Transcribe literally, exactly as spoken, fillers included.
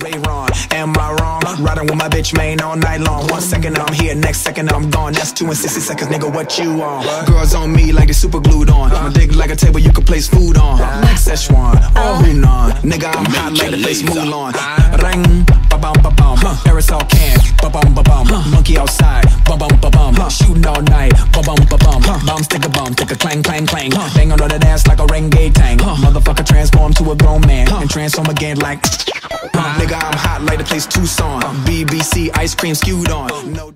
play wrong. Am I wrong? Riding with my bitch main all night long. One second I'm here, next second I'm gone. That's two and sixty seconds, nigga, what you on? Girls on me like they super glued on. My dick like a table you can place food on. Next Szechuan, oh Hunan. Nigga, I'm hot like the place Mulan. Ring, ba-bum, ba-bum. Aerosol can, ba-bum, ba-bum. Monkey outside, ba-bum, ba-bum. Shooting all night, ba-bum, ba-bum. Bomb, stick a bum, take a clang, clang, clang. Bang on the dance like a renegade tank. Motherfucker transform to a grown man and transform again like. Nigga, I'm hot like the place Tucson. B B C ice cream skewed on. No